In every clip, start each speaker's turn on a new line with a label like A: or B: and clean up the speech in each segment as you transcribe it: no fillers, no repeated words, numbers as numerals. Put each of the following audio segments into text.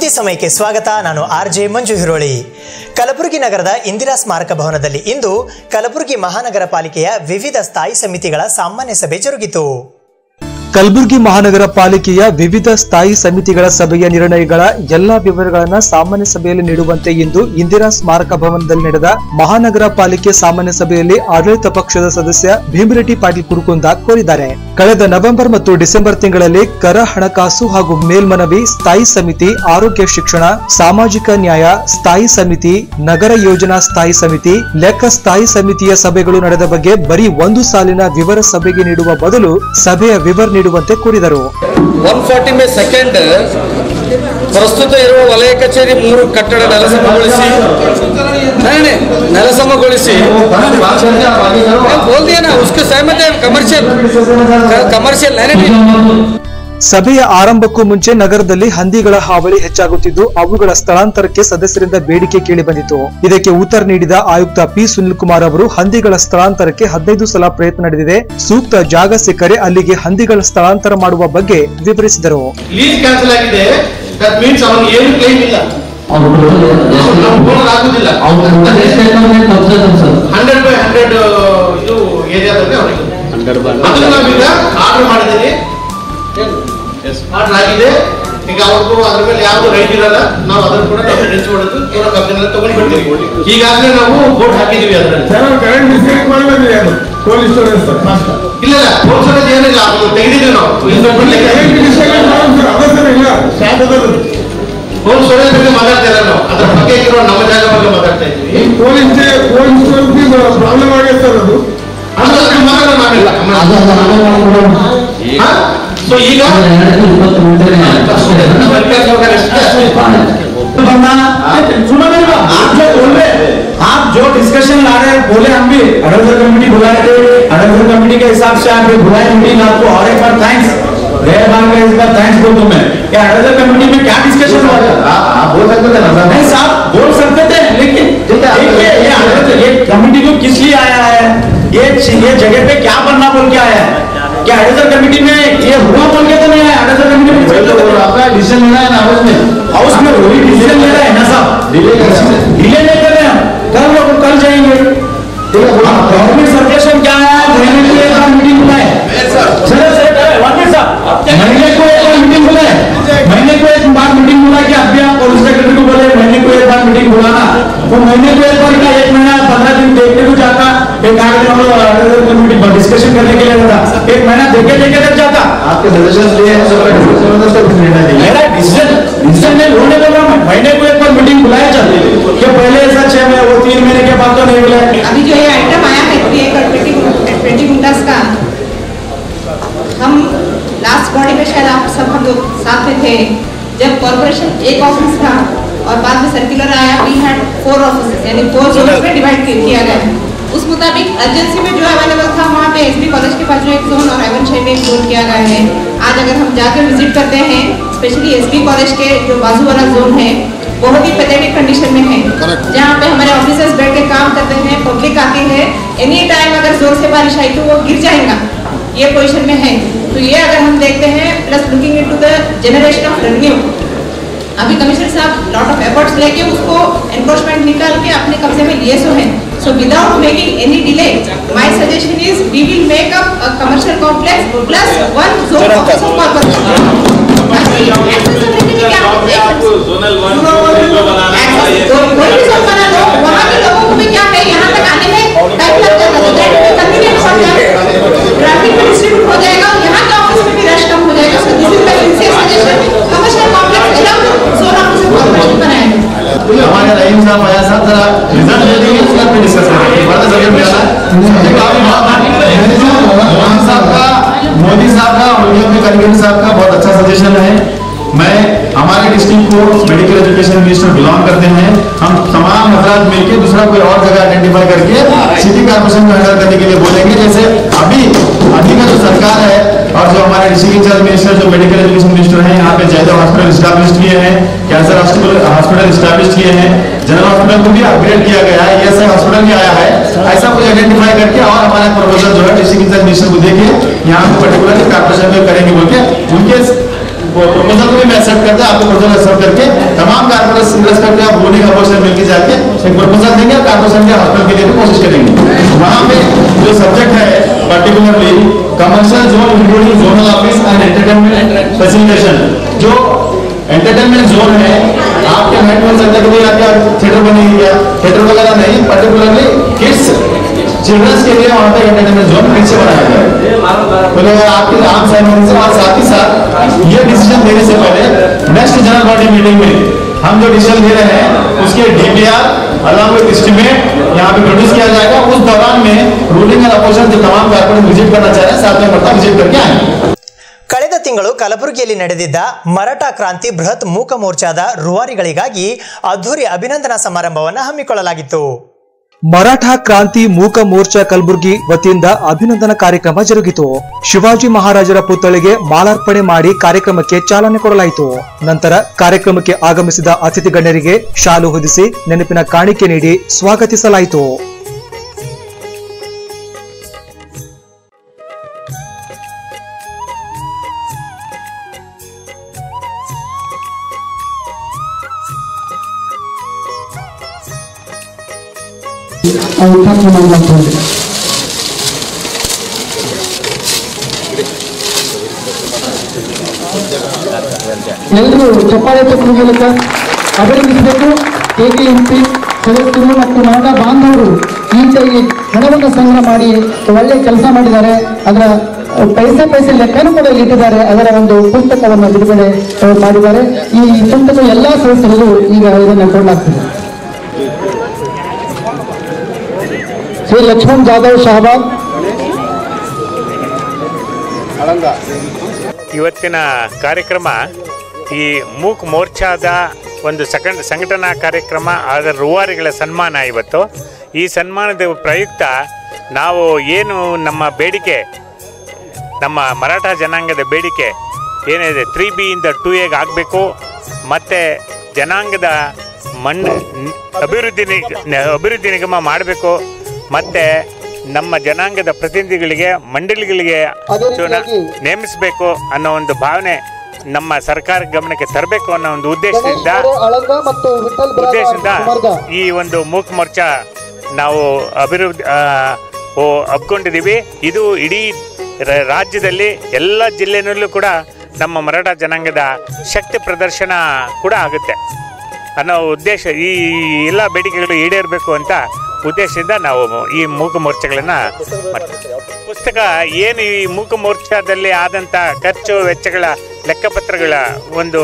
A: ಸುದ್ದಿ ಸಮಯಕ್ಕೆ ಸ್ವಾಗತ. ನಾನು ಆರ್ಜೆ ಮಂಜು ಹಿರೋಳಿ. ಕಲಬುರಗಿ ನಗರದ ಇಂದಿರಾ ಸ್ಮಾರಕ ಭವನದಲ್ಲಿ ಇಂದು ಕಲಬುರಗಿ ಮಹಾನಗರ ಪಾಲಿಕೆಯ ವಿವಿಧ ಸ್ಥಾಯಿ ಸಮಿತಿಗಳ ಸಾಮಾನ್ಯ ಸಭೆ ಜರುಗಿತು.
B: ಕಲಬುರಗಿ ಮಹಾನಗರ ಪಾಲಿಕೆಯ ವಿವಿಧ ಸ್ಥಾಯಿ ಸಮಿತಿಗಳ ಸಭೆಯ ನಿರ್ಣಯಗಳ ಎಲ್ಲಾ ವಿವರಗಳನ್ನು ಸಾಮಾನ್ಯ ಸಭೆಯಲ್ಲಿ ನೀಡುವಂತೆ ಇಂದು ಇಂದಿರಾ ಸ್ಮಾರಕ ಭವನದಲ್ಲಿ ನಡೆದ ಮಹಾನಗರ ಪಾಲಿಕೆ ಸಾಮಾನ್ಯ ಸಭೆಯಲ್ಲಿ ಆಡಳಿತ ಪಕ್ಷದ ಸದಸ್ಯ ಭೀಮರೆಡ್ಡಿ ಪಾಟೀಲ್ ಕುರುಕುಂದ ಕೋರಿದ್ದಾರೆ. ಕಳೆದ ನವೆಂಬರ್ ಮತ್ತು ಡಿಸೆಂಬರ್ ತಿಂಗಳಲ್ಲಿ ಕರ, ಹಣಕಾಸು ಹಾಗೂ ಮೇಲ್ಮನವಿ ಸ್ಥಾಯಿ ಸಮಿತಿ, ಆರೋಗ್ಯ ಶಿಕ್ಷಣ, ಸಾಮಾಜಿಕ ನ್ಯಾಯ ಸ್ಥಾಯಿ ಸಮಿತಿ, ನಗರ ಯೋಜನಾ ಸ್ಥಾಯಿ ಸಮಿತಿ, ಲೆಕ್ಕ ಸ್ಥಾಯಿ ಸಮಿತಿಯ ಸಭೆಗಳು ನಡೆದ ಬಗ್ಗೆ ಬರೀ ಒಂದು ಸಾಲಿನ ವಿವರ ಸಭೆಗೆ ನೀಡುವ ಬದಲು ಸಭೆಯ ವಿವರ ನೀಡುವಂತೆ ಕೋರಿದರು.
C: 140 ಸೆಕೆಂಡ್ ಪ್ರಸ್ತುತ ಇರುವ ವಲಯ ಕಚೇರಿ 3 ಕಟ್ಟಡ ನೆಲಸಮಗೊಳಿಸಿ बोल दिया ना उसके सहमत है. कमर्शियल
B: ಸಭೆಯ ಆರಂಭಕ್ಕೂ ಮುಂಚೆ ನಗರದಲ್ಲಿ ಹಂದಿಗಳ ಹಾವಳಿ ಹೆಚ್ಚಾಗುತ್ತಿದ್ದು ಅವುಗಳ ಸ್ಥಳಾಂತರಕ್ಕೆ ಸದಸ್ಯರಿಂದ ಬೇಡಿಕೆ ಕೇಳಿ ಬಂದಿತು. ಇದಕ್ಕೆ ಉತ್ತರ ನೀಡಿದ ಆಯುಕ್ತ ಪಿ ಸುನಿಲ್ ಕುಮಾರ್ ಅವರು ಹಂದಿಗಳ ಸ್ಥಳಾಂತರಕ್ಕೆ 15 ಸಲ ಪ್ರಯತ್ನ ನಡೆದಿದೆ, ಸೂಕ್ತ ಜಾಗ ಸಿಕ್ಕರೆ ಅಲ್ಲಿಗೆ ಹಂದಿಗಳ ಸ್ಥಳಾಂತರ ಮಾಡುವ ಬಗ್ಗೆ ವಿವರಿಸಿದರು.
D: ಈಗ ಅವ್ರಿಗೂ ಅದ್ರ ಮೇಲೆ ಯಾವ್ದು ರೈಟ್ ಇರಲ್ಲ. ನಾವು ಅದನ್ನು ಕೂಡ ನೆನೆಸ್ಕೊಳ್ಳೋದು ಪೂರ ಕಬ್ಬಿನೆಲ್ಲ ತಗೊಂಡು ಬಿಡ್ತೀವಿ. ಈಗಾಗಲೇ ನಾವು ಬೋರ್ಡ್ ಹಾಕಿದೀವಿ ಅದರಲ್ಲಿ. ಇಲ್ಲ ಬೋರ್ಡ್ ಸಲ ಏನಿಲ್ಲ, ಅದು ತೆಗೆದಿದ್ದೀವಿ ನಾವು. ಬೋರ್ಡ್ ಸೊಳ್ಳೆ ಬಗ್ಗೆ ಮಾತಾಡ್ತಾ ಇಲ್ಲ ನಾವು, ಅದ್ರ ಬಗ್ಗೆ ಇರೋ ನಮ್ಮ ಜಾಗ ಬಗ್ಗೆ ಮಾತಾಡ್ತಾ ಇದ್ದೀವಿ. ಪ್ರಾಬ್ಲಮ್ ಆಗೈತೆ ಅದು ಮಾತಾಡೋಣ ನಾವೆಲ್ಲ. तो ಈಗ
E: आप जो डिस्कशन ला रहे हैं बोले हम भी अडोजर कमेटी बुलाए थे, अडोजर कमेटी के हिसाब से आप बुलाए मीटिंग आपको और एक बार थैंक्स इस बार थैंक्स बोल दूं मैं. क्या अडोजर कमेटी में क्या डिस्कशन हुआ था? आप बोल सकते थे ना? नहीं साहब बोल सकते थे, लेकिन ये कमेटी को किस लिए आया है, ये जगह पे क्या बनना बोल के आया है? क्या अडोजर कमेटी में ये हुआ बोल के तो नहीं है? अडोजर कमेटी में आपका डिसीजन लेना है ना, हाउस में वही डिसीजन ले रहा है ना साहब. डिले नहीं कर रहे हम, कल जाएंगे. गवर्नमेंट सजेशन क्या है? महीने को एक बार मीटिंग बुलाए. महीने को एक बार मीटिंग बुलाए. महीने को एक बार मीटिंग बुला के अभी आप पुलिस सेक्रेटरी को बोले महीने को एक बार मीटिंग बुलाना. वो महीने को एक बार का 1 महीना 15 दिन देखने को जाता. एक कमेटी डिस्कशन करने के लिए होता, 1 महीना देखे तक जाता. आपके सजेशन लिए मेरा डिसीजन नहीं होने लगा. मैं महीने को एक बार मीटिंग बुलाया जाती है कि पहले ऐसा 6 महीने वो 3 महीने के बाद तो नहीं बुलाया.
F: अभी जो ये आइटम आया है 20 गुंडास का, हम लास्ट बॉडी में शायद आप सब हम लोग साथ में थे जब कॉर्पोरेशन एक ऑफिस था और बाद में सर्कुलर आया. वी हैड 4 ऑफिसेस, यानी 4 जोन में डिवाइड किया गया. उस मुताबिक अर्जेंसी में जो अवेलेबल था वहाँ पे एसबी कॉलेज के पास जो एक जोन और I-1 में एक जोन किया गया है. आज अगर हम जाकर विजिट करते हैं, स्पेशली एसबी कॉलेज के जो बाजू वाला जोन है बहुत ही पैथेटिक कंडीशन में है, जहाँ पे हमारे ऑफिसर्स बैठ के काम करते हैं, पब्लिक आती है, एनी टाइम अगर जोर से बारिश आई तो वो गिर जाएगा, ये पोजिशन में है. तो ये अगर हम देखते हैं, plus looking into the generation of revenue, अभी कमिश्नर साहब लॉट ऑफ एफर्ट्स लेके उसको एनक्रोचमेंट निकाल के अपने कब्जे में लिए सो है. So without making any delay, my suggestion is we will make up a commercial complex plus 1 zone office of corporation. Accessibility क्या है? Zonal 1 जो बनाना है, कोई भी जोन बना दो, वहाँ के लोगों को भी क्या है, यहाँ तक आने में टाइम लग जाता है, तो कन्वीनियंस हो जाएगा, ट्रैफिक भी डिस्ट्रीब्यूट हो जाएगा, यहाँ के ऑफिस में भी रश कम हो जाएगा. So this is my sincere suggestion. Commercial complex along zone office of corporation बनाएंगे.
D: हमारे रहीम साहब आया साहब जरा रिजल्ट दे देंगे, उसका भी डिस्कस करेंगे. बड़ा जरूरी है मोदी साहब का और कन्वीनर साहब का बहुत अच्छा सजेशन है. मैं हमारे डिस्ट्रिक्ट को मेडिकल एजुकेशन मिनिस्टर बिलोंग करते हैं. हम तमाम हजरात मिलकर दूसरा कोई और जगह आइडेंटिफाई करके सिटी कॉर्पोरेशन को हैंडल करने के लिए बोलेंगे. जैसे अभी का जो सरकार है और जो हमारे डिस्ट्रिक्ट इंचार्ज मिनिस्टर जो मेडिकल एजुकेशन मिनिस्टर हैं, यहाँ पे जयदेव हॉस्पिटल स्टैब्लिश किए हैं, कैंसर हॉस्पिटल स्टैब्लिश किए हैं, जनरल हॉस्पिटल को भी अपग्रेड किया गया है, ESI हॉस्पिटल भी आया है. ऐसा कुछ आइडेंटिफाई करके और हमारा प्रपोजल जो है डिस्ट्रिक्ट इंचार्ज मिनिस्टर को देके यहाँ पे पर्टिकुलरली कॉर्पोरेशन में करेंगे बोल के उनके प्रपोजल को भी मैं एक्सेप्ट करता आपको प्रपोजल एक्सेप्ट करके तमाम कारपोरेशन रेस्पेक्ट आप बोलने का अवसर मिलकर जाके एक प्रपोजल देंगे कारपोरेशन के हॉस्पिटल के लिए भी कोशिश करेंगे। वहाँ पे जो सब्जेक्ट है particularly commercial zone including zonal office and entertainment facilitation, जो एंटरटेनमेंट जोन है आपके माइंड में चलता है कि आपका थिएटर बनेगी क्या, थिएटर वगैरह नहीं, पर्टिकुलरली किड्स चिल्ड्रंस के लिए वहाँ पे एंटरटेनमेंट जोन फिर से बनाया गया है। तो आपके आम सहमति से और साथ ही साथ ये डिसीजन देने से पहले नेक्स्ट जनरल बॉडी मीटिंग में हम जो डिसीजन ले रहे हैं उसके DPR अलॉन्ग विद एस्टिमेट यहाँ पे प्रोड्यूस किया जाएगा। उस दौरान में रूलिंग और अपोजिशन जो तमाम कारपोरेट विजिट करना चाह रहे हैं 7 नवंबर विजिट करके आएंगे।
A: ಕಳೆದ ತಿಂಗಳು ಕಲಬುರಗಿಯಲ್ಲಿ ನಡೆದಿದ್ದ ಮರಾಠ ಕ್ರಾಂತಿ ಬೃಹತ್ ಮೂಕ ಮೋರ್ಚಾದ ರೂವಾರಿಗಳಿಗಾಗಿ ಅದ್ಧೂರಿ ಅಭಿನಂದನಾ ಸಮಾರಂಭವನ್ನು ಹಮ್ಮಿಕೊಳ್ಳಲಾಗಿತ್ತು.
B: ಮರಾಠ ಕ್ರಾಂತಿ ಮೂಕ ಮೋರ್ಚಾ ಕಲಬುರಗಿ ವತಿಯಿಂದ ಅಭಿನಂದನಾ ಕಾರ್ಯಕ್ರಮ ಜರುಗಿತು. ಶಿವಾಜಿ ಮಹಾರಾಜರ ಪುತ್ಥಳಿಗೆ ಮಾಲಾರ್ಪಣೆ ಮಾಡಿ ಕಾರ್ಯಕ್ರಮಕ್ಕೆ ಚಾಲನೆ ಕೊಡಲಾಯಿತು. ನಂತರ ಕಾರ್ಯಕ್ರಮಕ್ಕೆ ಆಗಮಿಸಿದ ಅತಿಥಿ ಗಣ್ಯರಿಗೆ ಶಾಲು ಹೊದಿಸಿ ನೆನಪಿನ ಕಾಣಿಕೆ ನೀಡಿ ಸ್ವಾಗತಿಸಲಾಯಿತು.
G: ಎಲ್ಲರೂ ಚಪ್ಪಾಳೆ ತಟ್ಟುವ ಮೂಲಕ ಅಭಿನಂದಿಸಬೇಕು. KKMP ಸದಸ್ಯರು ಮತ್ತು ನಾಡ ಬಾಂಧವರು ಈ ಹಣವನ್ನು ಸಂಗ್ರಹ ಮಾಡಿ ಒಳ್ಳೆ ಕೆಲಸ ಮಾಡಿದ್ದಾರೆ. ಅದರ ಪೈಸೆ ಲೆಕ್ಕನೂ ಕೂಡ ಇಟ್ಟಿದ್ದಾರೆ. ಅದರ ಒಂದು ಪುಸ್ತಕವನ್ನು ಬಿಡುಗಡೆ ಮಾಡಿದ್ದಾರೆ. ಈ ಪುಸ್ತಕ ಎಲ್ಲಾ ಸದಸ್ಯರಿಗೂ ಈಗ ಇದನ್ನು ಕೊಡಲಾಗ್ತದೆ. ಶ್ರೀ ಲಕ್ಷ್ಮಣ್ ಜಾಧವ್ ಶಹಬಾದ್.
H: ಇವತ್ತಿನ ಕಾರ್ಯಕ್ರಮ ಈ ಮೂಕ್ ಮೋರ್ಚಾದ ಒಂದು ಸಂಘಟನಾ ಕಾರ್ಯಕ್ರಮ, ಅದರ ರೂವಾರಿಗಳ ಸನ್ಮಾನ. ಇವತ್ತು ಈ ಸನ್ಮಾನದ ಪ್ರಯುಕ್ತ ನಾವು ಏನು ನಮ್ಮ ಬೇಡಿಕೆ, ನಮ್ಮ ಮರಾಠ ಜನಾಂಗದ ಬೇಡಿಕೆ ಏನಿದೆ 3B ಇಂದ 2Aಗೆ ಆಗಬೇಕು, ಮತ್ತು ಜನಾಂಗದ ಅಭಿವೃದ್ಧಿ ನಿಗಮ ಮಾಡಬೇಕು, ಮತ್ತು ನಮ್ಮ ಜನಾಂಗದ ಪ್ರತಿನಿಧಿಗಳಿಗೆ ಮಂಡಳಿಗಳಿಗೆ ನೇಮಿಸಬೇಕು ಅನ್ನೋ ಒಂದು ಭಾವನೆ ನಮ್ಮ ಸರ್ಕಾರ ಗಮನಕ್ಕೆ ತರಬೇಕು ಅನ್ನೋ ಒಂದು ಉದ್ದೇಶದಿಂದ ಈ ಒಂದು ಮೂಕ್ ಮೋರ್ಚಾ ನಾವು ಒಪ್ಕೊಂಡಿದ್ದೀವಿ. ಇದು ಇಡೀ ರಾಜ್ಯದಲ್ಲಿ ಎಲ್ಲ ಜಿಲ್ಲೆಯಲ್ಲೂ ಕೂಡ ನಮ್ಮ ಮರಾಠ ಜನಾಂಗದ ಶಕ್ತಿ ಪ್ರದರ್ಶನ ಕೂಡ ಆಗುತ್ತೆ ಅನ್ನೋ ಉದ್ದೇಶ, ಈ ಎಲ್ಲ ಬೇಡಿಕೆಗಳು ಈಡೇರಬೇಕು ಅಂತ ಉದ್ದೇಶದಿಂದ ನಾವು ಈ ಮೂಕ ಮೋರ್ಚಾಗಳನ್ನು ಪುಸ್ತಕ ಏನು ಈ ಮೂಕ ಮೋರ್ಚಾದಲ್ಲಿ ಆದಂಥ ಖರ್ಚು ವೆಚ್ಚಗಳ ಲೆಕ್ಕಪತ್ರಗಳ ಒಂದು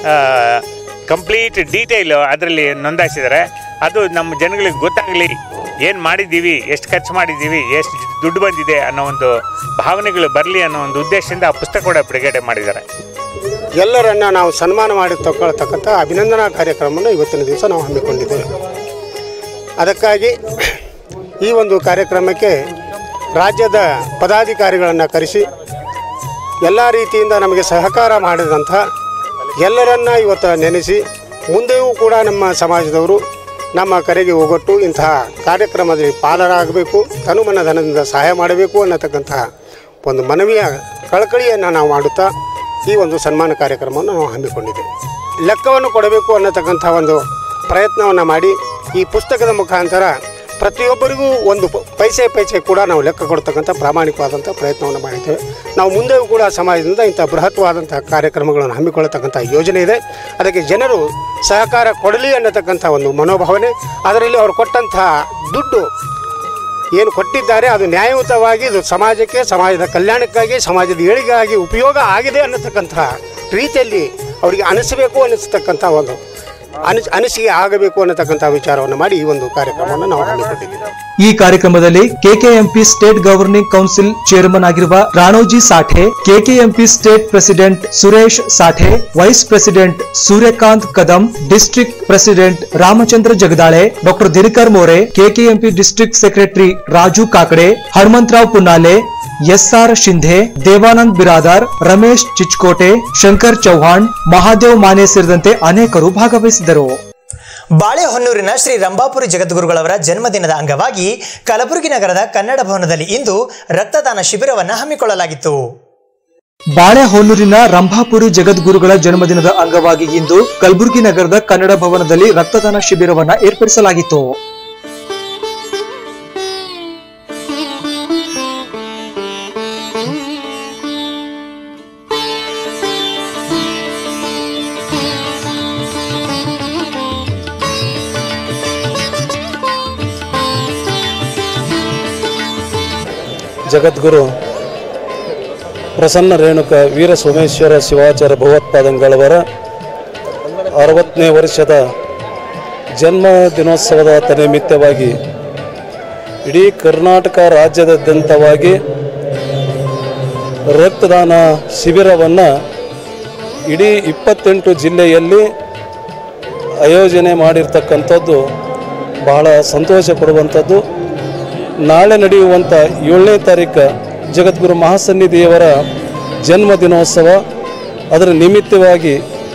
H: ಕಂಪ್ಲೀಟ್ ಡೀಟೇಲು ಅದರಲ್ಲಿ ನೋಂದಾಯಿಸಿದ್ದಾರೆ. ಅದು ನಮ್ಮ ಜನಗಳಿಗೆ ಗೊತ್ತಾಗಲಿ, ಏನು ಮಾಡಿದ್ದೀವಿ, ಎಷ್ಟು ಖರ್ಚು ಮಾಡಿದ್ದೀವಿ, ಎಷ್ಟು ದುಡ್ಡು ಬಂದಿದೆ ಅನ್ನೋ ಒಂದು ಭಾವನೆಗಳು ಬರಲಿ ಅನ್ನೋ ಒಂದು ಉದ್ದೇಶದಿಂದ ಆ ಪುಸ್ತಕ ಕೂಡ ಬಿಡುಗಡೆ ಮಾಡಿದ್ದಾರೆ.
I: ಎಲ್ಲರನ್ನ ನಾವು ಸನ್ಮಾನ ಮಾಡಿ ತಗೊಳ್ತಕ್ಕಂಥ ಅಭಿನಂದನಾ ಕಾರ್ಯಕ್ರಮವನ್ನು ಇವತ್ತಿನ ದಿವಸ ನಾವು ಹಮ್ಮಿಕೊಂಡಿದ್ದೇವೆ. ಅದಕ್ಕಾಗಿ ಈ ಒಂದು ಕಾರ್ಯಕ್ರಮಕ್ಕೆ ರಾಜ್ಯದ ಪದಾಧಿಕಾರಿಗಳನ್ನು ಕರೆಸಿ ಎಲ್ಲ ರೀತಿಯಿಂದ ನಮಗೆ ಸಹಕಾರ ಮಾಡಿದಂಥ ಎಲ್ಲರನ್ನ ಇವತ್ತು ನೆನೆಸಿ ಮುಂದೆಯೂ ಕೂಡ ನಮ್ಮ ಸಮಾಜದವರು ನಮ್ಮ ಕರೆಗೆ ಒಗ್ಗಟ್ಟು ಇಂತಹ ಕಾರ್ಯಕ್ರಮದಲ್ಲಿ ಪಾಲರಾಗಬೇಕು, ತನುಮನ ಧನದಿಂದ ಸಹಾಯ ಮಾಡಬೇಕು ಅನ್ನತಕ್ಕಂತಹ ಒಂದು ಮನವಿಯ ಕಳಕಳಿಯನ್ನು ನಾವು ಮಾಡುತ್ತಾ ಈ ಒಂದು ಸನ್ಮಾನ ಕಾರ್ಯಕ್ರಮವನ್ನು ನಾವು ಹಮ್ಮಿಕೊಂಡಿದ್ದೇವೆ. ಲೆಕ್ಕವನ್ನು ಕೊಡಬೇಕು ಅನ್ನತಕ್ಕಂಥ ಒಂದು ಪ್ರಯತ್ನವನ್ನು ಮಾಡಿ ಈ ಪುಸ್ತಕದ ಮುಖಾಂತರ ಪ್ರತಿಯೊಬ್ಬರಿಗೂ ಒಂದು ಪೈಸೆ ಕೂಡ ನಾವು ಲೆಕ್ಕ ಕೊಡ್ತಕ್ಕಂಥ ಪ್ರಾಮಾಣಿಕವಾದಂಥ ಪ್ರಯತ್ನವನ್ನು ಮಾಡಿದ್ದೇವೆ. ನಾವು ಮುಂದೆಯೂ ಕೂಡ ಸಮಾಜದಿಂದ ಇಂಥ ಬೃಹತ್ವಾದಂಥ ಕಾರ್ಯಕ್ರಮಗಳನ್ನು ಹಮ್ಮಿಕೊಳ್ಳತಕ್ಕಂಥ ಯೋಜನೆ ಇದೆ. ಅದಕ್ಕೆ ಜನರು ಸಹಕಾರ ಕೊಡಲಿ ಅನ್ನತಕ್ಕಂಥ ಒಂದು ಮನೋಭಾವನೆ, ಅದರಲ್ಲಿ ಅವರು ಕೊಟ್ಟಂಥ ದುಡ್ಡು ಏನು ಕೊಟ್ಟಿದ್ದಾರೆ ಅದು ನ್ಯಾಯಯುತವಾಗಿ ಇದು ಸಮಾಜಕ್ಕೆ, ಸಮಾಜದ ಕಲ್ಯಾಣಕ್ಕಾಗಿ, ಸಮಾಜದ ಏಳಿಗೆಗಾಗಿ ಉಪಯೋಗ ಆಗಿದೆ ಅನ್ನತಕ್ಕಂಥ ರೀತಿಯಲ್ಲಿ ಅವರಿಗೆ ಅನಿಸಬೇಕು ಅನ್ನಿಸ್ತಕ್ಕಂಥ ಒಂದು ಅನಿಸಿಕೆ ಆಗಬೇಕು ಅನ್ನತಕ್ಕಂಥ ವಿಚಾರವನ್ನು ಮಾಡಿ ಈ ಒಂದು ಕಾರ್ಯಕ್ರಮವನ್ನು ನಾವು ಹಮ್ಮಿಕೊಂಡಿದ್ದೇವೆ.
B: ಈ ಕಾರ್ಯಕ್ರಮದಲ್ಲಿ KKMP state governing council chairman ಆಗಿರುವ Ranoji Sathe, KKMP state president Suresh Sathe, vice president Suryakant Kadam, district president Ramachandra Jagadale, doctor Dinakar More, KKMP district secretary Raju Kakade, Hanumantharao Punnale, SR Shinde, Devanand Biradar, Ramesh Chichkote, Shankar Chauhan, Mahadev Mane ಸೇರಿದಂತೆ ಅನೇಕರು ಭಾಗವಹಿಸಿದರು.
A: ಬಾಳೆಹೊನ್ನೂರಿನ ಶ್ರೀ ರಂಭಾಪುರಿ ಜಗದ್ಗುರುಗಳವರ ಜನ್ಮದಿನದ ಅಂಗವಾಗಿ ಕಲಬುರಗಿ ನಗರದ ಕನ್ನಡ ಭವನದಲ್ಲಿ ಇಂದು ರಕ್ತದಾನ ಶಿಬಿರವನ್ನು ಹಮ್ಮಿಕೊಳ್ಳಲಾಗಿತ್ತು.
B: ಬಾಳೆಹೊನ್ನೂರಿನ ರಂಭಾಪುರಿ ಜಗದ್ಗುರುಗಳ ಜನ್ಮದಿನದ ಅಂಗವಾಗಿ ಇಂದು ಕಲಬುರಗಿ ನಗರದ ಕನ್ನಡ ಭವನದಲ್ಲಿ ರಕ್ತದಾನ ಶಿಬಿರವನ್ನು ಏರ್ಪಡಿಸಲಾಗಿತ್ತು.
J: ಜಗದ್ಗುರು ಪ್ರಸನ್ನ ರೇಣುಕ ವೀರ ಸೋಮೇಶ್ವರ ಶಿವಾಚಾರ್ಯ ಭಗವತ್ಪಾದಂಗಳವರ 60ನೇ ವರ್ಷದ ಜನ್ಮ ದಿನೋತ್ಸವದ ನಿಮಿತ್ತವಾಗಿ ಇಡೀ ಕರ್ನಾಟಕ ರಾಜ್ಯದಾದ್ಯಂತವಾಗಿ ರಕ್ತದಾನ ಶಿಬಿರವನ್ನು ಇಡೀ 28 ಜಿಲ್ಲೆಯಲ್ಲಿ ಆಯೋಜನೆ ಮಾಡಿರ್ತಕ್ಕಂಥದ್ದು ಬಹಳ ಸಂತೋಷ ಪಡುವಂಥದ್ದು. ನಾಳೆ ನಡೆಯುವಂಥ 7ನೇ ತಾರೀಕು ಜಗದ್ಗುರು ಮಹಾಸನ್ನಿಧಿಯವರ ಜನ್ಮ ದಿನೋತ್ಸವ. ಅದರ ನಿಮಿತ್ತವಾಗಿ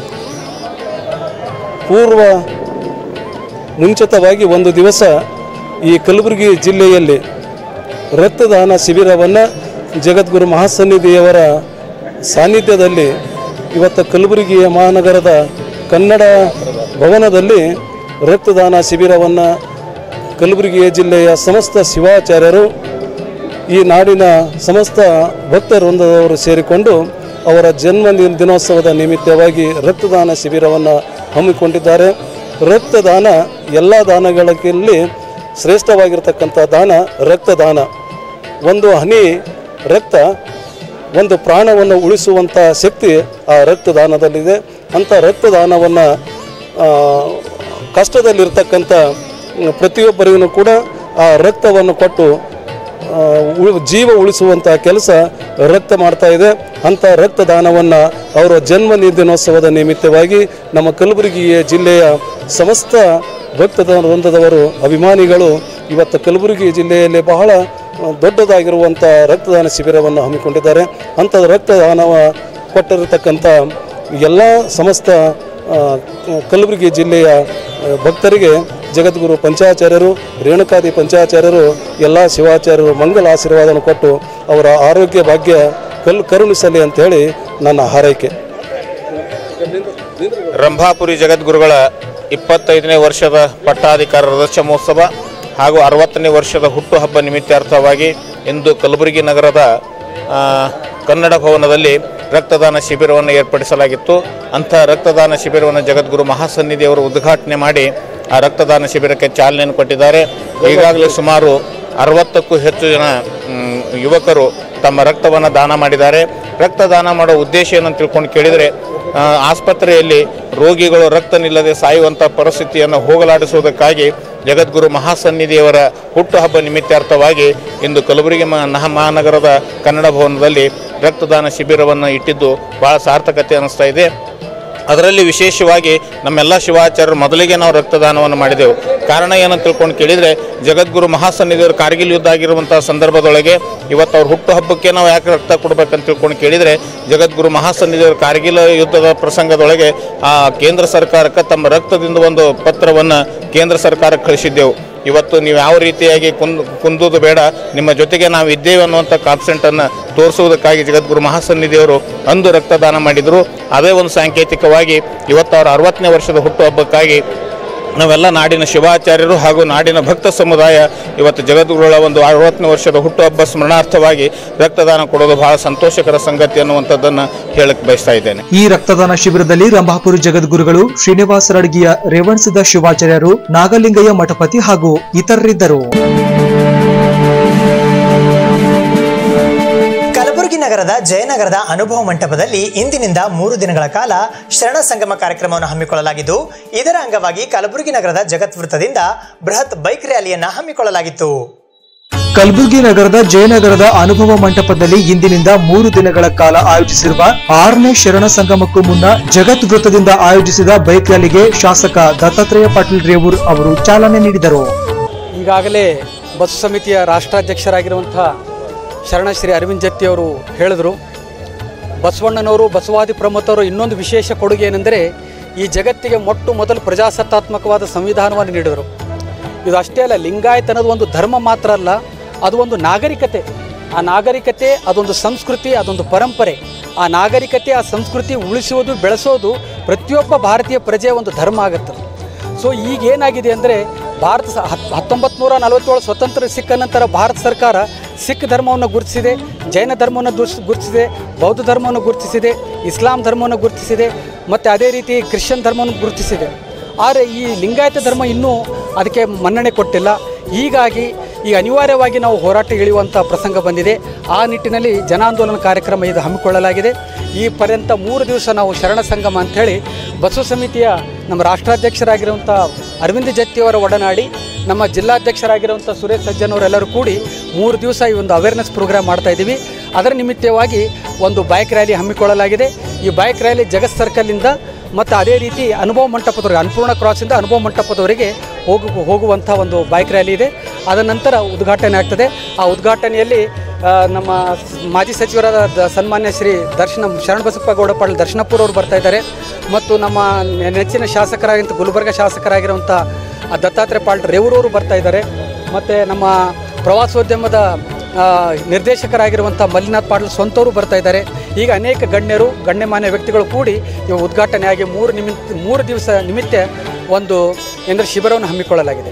J: ಮುಂಚಿತವಾಗಿ ಒಂದು ದಿವಸ ಈ ಕಲಬುರಗಿ ಜಿಲ್ಲೆಯಲ್ಲಿ ರಕ್ತದಾನ ಶಿಬಿರವನ್ನು ಜಗದ್ಗುರು ಮಹಾಸನ್ನಿಧಿಯವರ ಸಾನ್ನಿಧ್ಯದಲ್ಲಿ ಇವತ್ತು ಕಲಬುರಗಿಯ ಮಹಾನಗರದ ಕನ್ನಡ ಭವನದಲ್ಲಿ ರಕ್ತದಾನ ಶಿಬಿರವನ್ನು ಕಲಬುರಗಿ ಜಿಲ್ಲೆಯ ಸಮಸ್ತ ಶಿವಾಚಾರ್ಯರು, ಈ ನಾಡಿನ ಸಮಸ್ತ ಭಕ್ತವೃಂದದವರು ಸೇರಿಕೊಂಡು ಅವರ ಜನ್ಮ ದಿನೋತ್ಸವದ ನಿಮಿತ್ತವಾಗಿ ರಕ್ತದಾನ ಶಿಬಿರವನ್ನು ಹಮ್ಮಿಕೊಂಡಿದ್ದಾರೆ. ರಕ್ತದಾನ ಎಲ್ಲ ದಾನಗಳಲ್ಲಿ ಶ್ರೇಷ್ಠವಾಗಿರ್ತಕ್ಕಂಥ ದಾನ ರಕ್ತದಾನ. ಒಂದು ಹನಿ ರಕ್ತ ಒಂದು ಪ್ರಾಣವನ್ನು ಉಳಿಸುವಂಥ ಶಕ್ತಿ ಆ ರಕ್ತದಾನದಲ್ಲಿದೆ. ಅಂಥ ರಕ್ತದಾನವನ್ನು ಕಷ್ಟದಲ್ಲಿರ್ತಕ್ಕಂಥ ಪ್ರತಿಯೊಬ್ಬರಿಗೂ ಕೂಡ ಆ ರಕ್ತವನ್ನು ಕೊಟ್ಟು ಜೀವ ಉಳಿಸುವಂಥ ಕೆಲಸ ರಕ್ತ ಮಾಡ್ತಾ ಇದೆ. ಅಂಥ ರಕ್ತದಾನವನ್ನು ಅವರ ಜನ್ಮ ದಿನೋತ್ಸವದ ನಿಮಿತ್ತವಾಗಿ ನಮ್ಮ ಕಲಬುರಗಿ ಜಿಲ್ಲೆಯ ಸಮಸ್ತ ಭಕ್ತವೃಂದದವರು ಅಭಿಮಾನಿಗಳು ಇವತ್ತು ಕಲಬುರಗಿ ಜಿಲ್ಲೆಯಲ್ಲಿ ಬಹಳ ದೊಡ್ಡದಾಗಿರುವಂಥ ರಕ್ತದಾನ ಶಿಬಿರವನ್ನು ಹಮ್ಮಿಕೊಂಡಿದ್ದಾರೆ. ಅಂಥ ರಕ್ತದಾನ ಕೊಟ್ಟಿರತಕ್ಕಂಥ ಎಲ್ಲ ಸಮಸ್ತ ಕಲಬುರಗಿ ಜಿಲ್ಲೆಯ ಭಕ್ತರಿಗೆ ಜಗದ್ಗುರು ಪಂಚಾಚಾರ್ಯರು, ರೇಣುಕಾದಿ ಪಂಚಾಚಾರ್ಯರು, ಎಲ್ಲ ಶಿವಾಚಾರ್ಯರು ಮಂಗಲ ಆಶೀರ್ವಾದವನ್ನು ಕೊಟ್ಟು ಅವರ ಆರೋಗ್ಯ ಭಾಗ್ಯ ಕರುಣಿಸಲಿ ಅಂತೇಳಿ ನನ್ನ ಹಾರೈಕೆ.
K: ರಂಭಾಪುರಿ ಜಗದ್ಗುರುಗಳ 25ನೇ ವರ್ಷದ ಪಟ್ಟಾಧಿಕಾರ ರಥೋತ್ಸವ ಮಹೋತ್ಸವ ಹಾಗೂ 60ನೇ ವರ್ಷದ ಹುಟ್ಟುಹಬ್ಬ ನಿಮಿತ್ತಾರ್ಥವಾಗಿ ಇಂದು ಕಲಬುರಗಿ ನಗರದ ಕನ್ನಡ ಭವನದಲ್ಲಿ ರಕ್ತದಾನ ಶಿಬಿರವನ್ನು ಏರ್ಪಡಿಸಲಾಗಿತ್ತು. ಅಂಥ ರಕ್ತದಾನ ಶಿಬಿರವನ್ನು ಜಗದ್ಗುರು ಮಹಾಸನ್ನಿಧಿಯವರು ಉದ್ಘಾಟನೆ ಮಾಡಿ ಆ ರಕ್ತದಾನ ಶಿಬಿರಕ್ಕೆ ಚಾಲನೆಯನ್ನು ಕೊಟ್ಟಿದ್ದಾರೆ. ಈಗಾಗಲೇ ಸುಮಾರು 60ಕ್ಕೂ ಹೆಚ್ಚು ಜನ ಯುವಕರು ತಮ್ಮ ರಕ್ತವನ್ನು ದಾನ ಮಾಡಿದ್ದಾರೆ. ರಕ್ತದಾನ ಮಾಡೋ ಉದ್ದೇಶ ಏನಂತ ತಿಳ್ಕೊಂಡು ಕೇಳಿದರೆ, ಆಸ್ಪತ್ರೆಯಲ್ಲಿ ರೋಗಿಗಳು ರಕ್ತ ನಿಲ್ಲದೆ ಸಾಯುವಂಥ ಪರಿಸ್ಥಿತಿಯನ್ನು ಹೋಗಲಾಡಿಸುವುದಕ್ಕಾಗಿ ಜಗದ್ಗುರು ಮಹಾಸನ್ನಿಧಿಯವರ ಹುಟ್ಟುಹಬ್ಬ ನಿಮಿತ್ತಾರ್ಥವಾಗಿ ಇಂದು ಕಲಬುರಗಿ ಮಹಾನಗರದ ಕನ್ನಡ ಭವನದಲ್ಲಿ ರಕ್ತದಾನ ಶಿಬಿರವನ್ನು ಇಟ್ಟಿದ್ದು ಭಾಳ ಸಾರ್ಥಕತೆ ಅನ್ನಿಸ್ತಾ ಇದೆ. ಅದರಲ್ಲಿ ವಿಶೇಷವಾಗಿ ನಮ್ಮೆಲ್ಲ ಶಿವಾಚಾರ್ಯರು ಮೊದಲಿಗೆ ನಾವು ರಕ್ತದಾನವನ್ನು ಮಾಡಿದೆವು. ಕಾರಣ ಏನಂತ ತಿಳ್ಕೊಂಡು ಕೇಳಿದರೆ, ಜಗದ್ಗುರು ಮಹಾಸನ್ನಿಧಿಯವರು ಕಾರ್ಗಿಲ್ ಯುದ್ಧ ಆಗಿರುವಂಥ ಸಂದರ್ಭದೊಳಗೆ ಇವತ್ತು ಅವ್ರ ಹುಟ್ಟುಹಬ್ಬಕ್ಕೆ ನಾವು ಯಾಕೆ ರಕ್ತ ಕೊಡಬೇಕಂತ ತಿಳ್ಕೊಂಡು ಕೇಳಿದರೆ, ಜಗದ್ಗುರು ಮಹಾಸನ್ನಿಧಿಯವರು ಕಾರ್ಗಿಲ್ ಯುದ್ಧದ ಪ್ರಸಂಗದೊಳಗೆ ಕೇಂದ್ರ ಸರ್ಕಾರಕ್ಕೆ ತಮ್ಮ ರಕ್ತದಿಂದ ಒಂದು ಪತ್ರವನ್ನು ಕೇಂದ್ರ ಸರ್ಕಾರಕ್ಕೆ ಕಳಿಸಿದ್ದೆವು. ಇವತ್ತು ನೀವು ಯಾವ ರೀತಿಯಾಗಿ ಕುಂದುವುದು ಬೇಡ, ನಿಮ್ಮ ಜೊತೆಗೆ ನಾವು ಇದ್ದೇವೆ ಅನ್ನುವಂಥ ಕಾನ್ಸೆಂಟನ್ನು ತೋರಿಸುವುದಕ್ಕಾಗಿ ಜಗದ್ಗುರು ಮಹಾಸನ್ನಿಧಿಯವರು ಅಂದು ರಕ್ತದಾನ ಮಾಡಿದರು. ಅದೇ ಒಂದು ಸಾಂಕೇತಿಕವಾಗಿ ಇವತ್ತು ಅವರ 60ನೇ ವರ್ಷದ ಹುಟ್ಟುಹಬ್ಬಕ್ಕಾಗಿ ನಾವೆಲ್ಲ ನಾಡಿನ ಶಿವಾಚಾರ್ಯರು ಹಾಗೂ ನಾಡಿನ ಭಕ್ತ ಸಮುದಾಯ ಇವತ್ತು ಜಗದ್ಗುರುಗಳ ಒಂದು 60ನೇ ವರ್ಷದ ಹುಟ್ಟುಹಬ್ಬ ಸ್ಮರಣಾರ್ಥವಾಗಿ ರಕ್ತದಾನ ಕೊಡೋದು ಬಹಳ ಸಂತೋಷಕರ ಸಂಗತಿ ಅನ್ನುವಂಥದ್ದನ್ನು ಹೇಳಕ್ಕೆ ಬಯಸ್ತಾ ಇದ್ದೇನೆ.
B: ಈ ರಕ್ತದಾನ ಶಿಬಿರದಲ್ಲಿ ರಂಭಾಪುರಿ ಜಗದ್ಗುರುಗಳು, ಶ್ರೀನಿವಾಸ ರಡ್ಗಿಯ ರೇವಣಸಿದ್ದ ಶಿವಾಚಾರ್ಯರು, ನಾಗಲಿಂಗಯ್ಯ ಮಠಪತಿ ಹಾಗೂ ಇತರರಿದ್ದರು.
A: ಕಲಬುರಗಿ ನಗರದ ಜಯನಗರದ ಅನುಭವ ಮಂಟಪದಲ್ಲಿ ಇಂದಿನಿಂದ 3 ದಿನಗಳ ಕಾಲ ಶರಣ ಸಂಗಮ ಕಾರ್ಯಕ್ರಮವನ್ನು ಹಮ್ಮಿಕೊಳ್ಳಲಾಗಿದ್ದು, ಇದರ ಅಂಗವಾಗಿ ಕಲಬುರಗಿ ನಗರದ ಜಗತ್ ವೃತ್ತದಿಂದ ಬೃಹತ್ ಬೈಕ್ ರ್ಯಾಲಿಯನ್ನು ಹಮ್ಮಿಕೊಳ್ಳಲಾಗಿತ್ತು.
B: ಕಲಬುರಗಿ ನಗರದ ಜಯನಗರದ ಅನುಭವ ಮಂಟಪದಲ್ಲಿ ಇಂದಿನಿಂದ 3 ದಿನಗಳ ಕಾಲ ಆಯೋಜಿಸಿರುವ 6ನೇ ಶರಣ ಸಂಗಮಕ್ಕೂ ಮುನ್ನ ಜಗತ್ ವೃತ್ತದಿಂದ ಆಯೋಜಿಸಿದ ಬೈಕ್ ರ್ಯಾಲಿಗೆ ಶಾಸಕ ದತ್ತಾತ್ರೇಯ ಪಾಟೀಲ್ ರೇವೂರ್ ಅವರು ಚಾಲನೆ ನೀಡಿದರು.
L: ಈಗಾಗಲೇ ಬಸ್ ಸಮಿತಿಯ ರಾಷ್ಟ್ರಾಧ್ಯಕ್ಷರಾಗಿರುವಂತಹ ಶರಣ ಶ್ರೀ ಅರವಿಂದ್ ಜತ್ತಿ ಅವರು ಹೇಳಿದರು. ಬಸವಣ್ಣನವರು, ಬಸವಾದಿ ಪ್ರಮುಖರು ಇನ್ನೊಂದು ವಿಶೇಷ ಕೊಡುಗೆ ಏನೆಂದರೆ, ಈ ಜಗತ್ತಿಗೆ ಮೊದಲು ಪ್ರಜಾಸತ್ತಾತ್ಮಕವಾದ ಸಂವಿಧಾನವನ್ನು ನೀಡಿದರು. ಇದು ಅಷ್ಟೇ ಅಲ್ಲ, ಲಿಂಗಾಯತ ಅನ್ನೋದು ಒಂದು ಧರ್ಮ ಮಾತ್ರ ಅಲ್ಲ, ಅದು ಒಂದು ನಾಗರಿಕತೆ. ಆ ನಾಗರಿಕತೆ ಅದೊಂದು ಸಂಸ್ಕೃತಿ, ಅದೊಂದು ಪರಂಪರೆ. ಆ ನಾಗರಿಕತೆ, ಆ ಸಂಸ್ಕೃತಿ ಉಳಿಸೋದು, ಬೆಳೆಸೋದು ಪ್ರತಿಯೊಬ್ಬ ಭಾರತೀಯ ಪ್ರಜೆಯ ಒಂದು ಧರ್ಮ ಆಗುತ್ತದೆ. ಸೊ ಈಗೇನಾಗಿದೆ ಅಂದರೆ ಭಾರತ 1947 ಸ್ವತಂತ್ರ ಸಿಕ್ಕ ನಂತರ ಭಾರತ ಸರ್ಕಾರ ಸಿಖ್ ಧರ್ಮವನ್ನು ಗುರುತಿಸಿದೆ, ಜೈನ ಧರ್ಮವನ್ನು ಗುರುತಿಸಿದೆ, ಬೌದ್ಧ ಧರ್ಮವನ್ನು ಗುರುತಿಸಿದೆ, ಇಸ್ಲಾಂ ಧರ್ಮವನ್ನು ಗುರುತಿಸಿದೆ, ಮತ್ತು ಅದೇ ರೀತಿ ಕ್ರಿಶ್ಚಿಯನ್ ಧರ್ಮವನ್ನು ಗುರುತಿಸಿದೆ. ಆದರೆ ಈ ಲಿಂಗಾಯತ ಧರ್ಮ ಇನ್ನೂ ಅದಕ್ಕೆ ಮನ್ನಣೆ ಕೊಟ್ಟಿಲ್ಲ. ಹೀಗಾಗಿ ಈಗ ಅನಿವಾರ್ಯವಾಗಿ ನಾವು ಹೋರಾಟ ಇಳಿಯುವಂಥ ಪ್ರಸಂಗ ಬಂದಿದೆ. ಆ ನಿಟ್ಟಿನಲ್ಲಿ ಜನಾಂದೋಲನ ಕಾರ್ಯಕ್ರಮ ಇದು ಹಮ್ಮಿಕೊಳ್ಳಲಾಗಿದೆ. ಈ ಪರ್ಯಂತ 3 ದಿವಸ ನಾವು ಶರಣ ಸಂಗಮ ಅಂಥೇಳಿ ಬಸವ ಸಮಿತಿಯ ನಮ್ಮ ರಾಷ್ಟ್ರಾಧ್ಯಕ್ಷರಾಗಿರುವಂಥ ಅರವಿಂದ್ ಜತ್ತಿಯವರ ಒಡನಾಡಿ ನಮ್ಮ ಜಿಲ್ಲಾಧ್ಯಕ್ಷರಾಗಿರುವಂಥ ಸುರೇಶ್ ಸಜ್ಜನ್ ಅವರೆಲ್ಲರೂ ಕೂಡಿ 3 ದಿವಸ ಈ ಒಂದು ಅವೇರ್ನೆಸ್ ಪ್ರೋಗ್ರಾಮ್ ಮಾಡ್ತಾಯಿದ್ದೀವಿ. ಅದರ ನಿಮಿತ್ತವಾಗಿ ಒಂದು ಬೈಕ್ ರ್ಯಾಲಿ ಹಮ್ಮಿಕೊಳ್ಳಲಾಗಿದೆ. ಈ ಬೈಕ್ ರ್ಯಾಲಿ ಜಗತ್ ಸರ್ಕಲ್ನಿಂದ ಮತ್ತು ಅದೇ ರೀತಿ ಅನುಭವ ಮಂಟಪದವರೆಗೆ, ಅನ್ನಪೂರ್ಣ ಕ್ರಾಸಿಂದ ಅನುಭವ ಮಂಟಪದವರೆಗೆ ಹೋಗುವಂಥ ಒಂದು ಬೈಕ್ ರ್ಯಾಲಿ ಇದೆ. ಅದ ನಂತರ ಉದ್ಘಾಟನೆ ಆಗ್ತದೆ. ಆ ಉದ್ಘಾಟನೆಯಲ್ಲಿ ನಮ್ಮ ಮಾಜಿ ಸಚಿವರಾದ ಸನ್ಮಾನ್ಯ ಶ್ರೀ ಶರಣಬಸಪ್ಪ ಗೌಡ ಪಾಟೀಲ್ ದರ್ಶನಪುರ ಅವರು ಬರ್ತಾ ಇದ್ದಾರೆ. ಮತ್ತು ನಮ್ಮ ನೆಚ್ಚಿನ ಶಾಸಕರಾಗಿರುವಂಥ ಗುಲ್ಬರ್ಗ ಶಾಸಕರಾಗಿರುವಂಥ ದತ್ತಾತ್ರೇಯ ಪಾಟೀಲ್ ರೇವೂರವರು ಬರ್ತಾ ಇದ್ದಾರೆ. ಮತ್ತು ನಮ್ಮ ಪ್ರವಾಸೋದ್ಯಮದ ನಿರ್ದೇಶಕರಾಗಿರುವಂಥ ಮಲ್ಲಿನಾಥ್ ಪಾಟೀಲ್ ಸ್ವಂತವರು ಬರ್ತಾ ಇದ್ದಾರೆ. ಈಗ ಅನೇಕ ಗಣ್ಯಮಾನ್ಯ ವ್ಯಕ್ತಿಗಳು ಕೂಡಿ ಇವು ಉದ್ಘಾಟನೆಯಾಗಿ 3 ದಿವಸ ನಿಮಿತ್ತ ಒಂದು ಶಿಬಿರವನ್ನು ಹಮ್ಮಿಕೊಳ್ಳಲಾಗಿದೆ.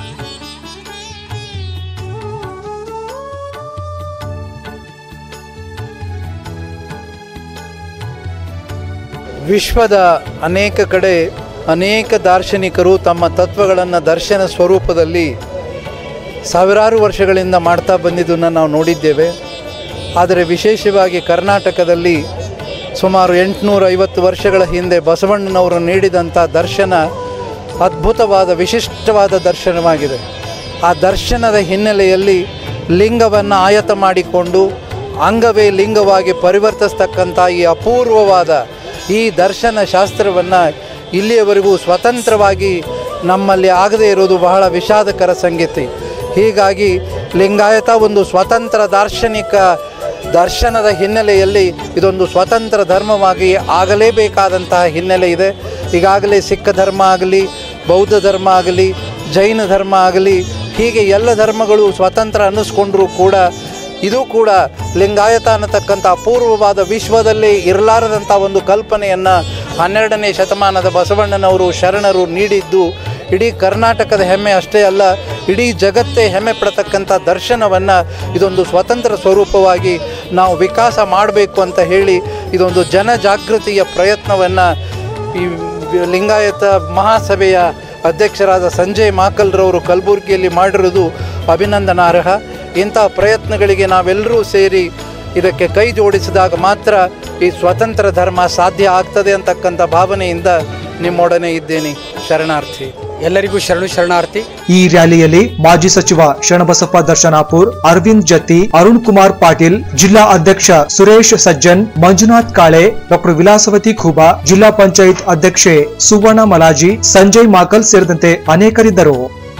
M: ವಿಶ್ವದ ಅನೇಕ ಕಡೆ ಅನೇಕ ದಾರ್ಶನಿಕರು ತಮ್ಮ ತತ್ವಗಳನ್ನು ದರ್ಶನ ಸ್ವರೂಪದಲ್ಲಿ ಸಾವಿರಾರು ವರ್ಷಗಳಿಂದ ಮಾಡ್ತಾ ಬಂದಿದ್ದನ್ನು ನಾವು ನೋಡಿದ್ದೇವೆ. ಆದರೆ ವಿಶೇಷವಾಗಿ ಕರ್ನಾಟಕದಲ್ಲಿ ಸುಮಾರು 850 ವರ್ಷಗಳ ಹಿಂದೆ ಬಸವಣ್ಣನವರು ನೀಡಿದಂಥ ದರ್ಶನ ಅದ್ಭುತವಾದ ವಿಶಿಷ್ಟವಾದ ದರ್ಶನವಾಗಿದೆ. ಆ ದರ್ಶನದ ಹಿನ್ನೆಲೆಯಲ್ಲಿ ಲಿಂಗವನ್ನು ಆಯತ ಮಾಡಿಕೊಂಡು ಅಂಗವೇ ಲಿಂಗವಾಗಿ ಪರಿವರ್ತಿಸ್ತಕ್ಕಂಥ ಈ ಅಪೂರ್ವವಾದ ಈ ದರ್ಶನ ಶಾಸ್ತ್ರವನ್ನು ಇಲ್ಲಿಯವರೆಗೂ ಸ್ವತಂತ್ರವಾಗಿ ನಮ್ಮಲ್ಲಿ ಆಗದೇ ಇರೋದು ಬಹಳ ವಿಷಾದಕರ ಸಂಗತಿ. ಹೀಗಾಗಿ ಲಿಂಗಾಯತ ಒಂದು ಸ್ವತಂತ್ರ ದಾರ್ಶನಿಕ ದರ್ಶನದ ಹಿನ್ನೆಲೆಯಲ್ಲಿ ಇದೊಂದು ಸ್ವತಂತ್ರ ಧರ್ಮವಾಗಿ ಆಗಲೇಬೇಕಾದಂತಹ ಹಿನ್ನೆಲೆ ಇದೆ. ಈಗಾಗಲೇ ಸಿಖ್ ಧರ್ಮ ಆಗಲಿ, ಬೌದ್ಧ ಧರ್ಮ ಆಗಲಿ, ಜೈನ ಧರ್ಮ ಆಗಲಿ, ಹೀಗೆ ಎಲ್ಲ ಧರ್ಮಗಳು ಸ್ವತಂತ್ರ ಅನ್ನಿಸ್ಕೊಂಡ್ರೂ ಕೂಡ ಇದು ಕೂಡ ಲಿಂಗಾಯತ ಅನ್ನತಕ್ಕಂಥ ಅಪೂರ್ವವಾದ ವಿಶ್ವದಲ್ಲೇ ಇರಲಾರದಂಥ ಒಂದು ಕಲ್ಪನೆಯನ್ನು 12ನೇ ಶತಮಾನದ ಬಸವಣ್ಣನವರು ಶರಣರು ನೀಡಿದ್ದು ಇಡೀ ಕರ್ನಾಟಕದ ಹೆಮ್ಮೆ ಅಷ್ಟೇ ಅಲ್ಲ, ಇಡೀ ಜಗತ್ತೇ ಹೆಮ್ಮೆ ಪಡತಕ್ಕಂಥ ದರ್ಶನವನ್ನು ಇದೊಂದು ಸ್ವತಂತ್ರ ಸ್ವರೂಪವಾಗಿ ನಾವು ವಿಕಾಸ ಮಾಡಬೇಕು ಅಂತ ಹೇಳಿ ಇದೊಂದು ಜನಜಾಗೃತಿಯ ಪ್ರಯತ್ನವನ್ನು ಈ ಲಿಂಗಾಯತ ಮಹಾಸಭೆಯ ಅಧ್ಯಕ್ಷರಾದ ಸಂಜಯ್ ಮಾಕಲ್ರವರು ಕಲಬುರಗಿಯಲ್ಲಿ ಮಾಡಿರೋದು ಅಭಿನಂದನಾರ್ಹ. ಇಂಥ ಪ್ರಯತ್ನಗಳಿಗೆ ನಾವೆಲ್ಲರೂ ಸೇರಿ ಇದಕ್ಕೆ ಕೈ ಜೋಡಿಸಿದಾಗ ಮಾತ್ರ ಈ ಸ್ವತಂತ್ರ ಧರ್ಮ ಸಾಧ್ಯ ಆಗ್ತದೆ ಅಂತಕ್ಕಂಥ ಭಾವನೆಯಿಂದ ನಿಮ್ಮೊಡನೆ ಇದ್ದೇನೆ. ಶರಣಾರ್ಥಿ.
L: ಎಲ್ಲರಿಗೂ ಶರಣಾರ್ಥಿ.
B: ಈ ರ್ಯಾಲಿಯಲ್ಲಿ ಮಾಜಿ ಸಚಿವ ಶರಣಬಸಪ್ಪ ದರ್ಶನಾಪುರ್, ಅರವಿಂದ್ ಜತ್ತಿ, ಅರುಣ್ ಕುಮಾರ್ ಪಾಟೀಲ್, ಜಿಲ್ಲಾ ಅಧ್ಯಕ್ಷ ಸುರೇಶ್ ಸಜ್ಜನ್, ಮಂಜುನಾಥ್ ಕಾಳೆ, ಡಾಕ್ಟರ್ ವಿಲಾಸವತಿ ಖೂಬಾ, ಜಿಲ್ಲಾ ಪಂಚಾಯತ್ ಅಧ್ಯಕ್ಷೆ ಸುವರ್ಣ ಮಲಾಜಿ, ಸಂಜಯ್ ಮಾಕಲ್ ಸೇರಿದಂತೆ ಅನೇಕರಿದ್ದರು.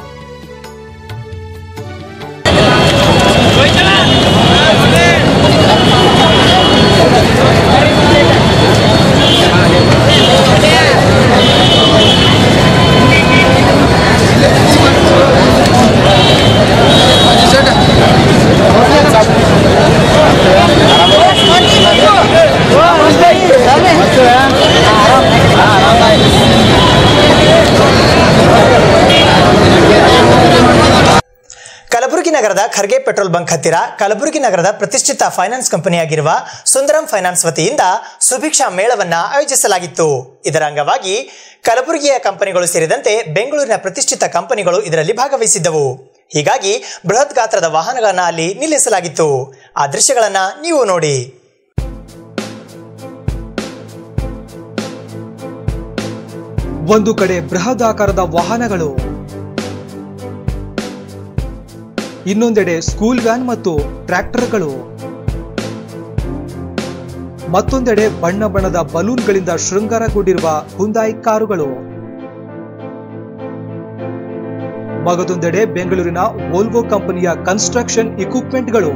A: ಕಲಬುರಗಿ ನಗರದ ಖರ್ಗೆ ಪೆಟ್ರೋಲ್ ಬಂಕ್ ಹತ್ತಿರ ಕಲಬುರಗಿ ನಗರದ ಪ್ರತಿಷ್ಠಿತ ಫೈನಾನ್ಸ್ ಕಂಪನಿಯಾಗಿರುವ ಸುಂದರಂ ಫೈನಾನ್ಸ್ ವತಿಯಿಂದ ಸುಭಿಕ್ಷಾ ಮೇಳವನ್ನ ಆಯೋಜಿಸಲಾಗಿತ್ತು. ಇದರ ಅಂಗವಾಗಿ ಕಲಬುರಗಿಯ ಕಂಪನಿಗಳು ಸೇರಿದಂತೆ ಬೆಂಗಳೂರಿನ ಪ್ರತಿಷ್ಠಿತ ಕಂಪನಿಗಳು ಇದರಲ್ಲಿ ಭಾಗವಹಿಸಿದ್ದವು. ಹೀಗಾಗಿ ಬೃಹತ್ ಗಾತ್ರದ ವಾಹನಗಳನ್ನು ಅಲ್ಲಿ ನಿಲ್ಲಿಸಲಾಗಿತ್ತು. ಆ ದೃಶ್ಯಗಳನ್ನ ನೀವು ನೋಡಿ.
B: ಒಂದು ಕಡೆ ಬೃಹದಾಕಾರದ ವಾಹನಗಳು, ಇನ್ನೊಂದೆಡೆ ಸ್ಕೂಲ್ ವ್ಯಾನ್ ಮತ್ತು ಟ್ರ್ಯಾಕ್ಟರ್ಗಳು, ಮತ್ತೊಂದೆಡೆ ಬಣ್ಣ ಬಣ್ಣದ ಬಲೂನ್ಗಳಿಂದ ಶೃಂಗಾರಗೊಂಡಿರುವ ಹುಂದಾಯಿ ಕಾರುಗಳು, ಮಗದೊಂದೆಡೆ ಬೆಂಗಳೂರಿನ ವೋಲ್ವೋ ಕಂಪನಿಯ ಕನ್ಸ್ಟ್ರಕ್ಷನ್ ಇಕ್ವಿಪ್ಮೆಂಟ್ಗಳು.